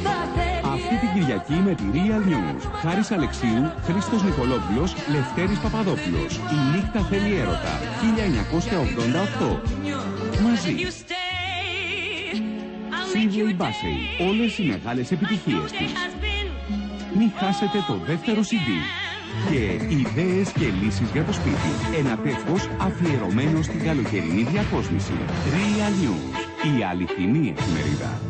Αυτή την Κυριακή με τη Real News. Χάρης Αλεξίου, Χρήστος Νικολόπουλος, Λευτέρης Παπαδόπουλος. Η νύχτα θέλει έρωτα. 1988. Μαζί. Sidney Bechet. Όλες οι μεγάλες επιτυχίες της. Μην χάσετε το δεύτερο CD. Και ιδέες και λύσεις για το σπίτι. Ένα τεύχος αφιερωμένο στην καλοκαιρινή διακόσμηση. Real News. Η αληθινή εφημερίδα.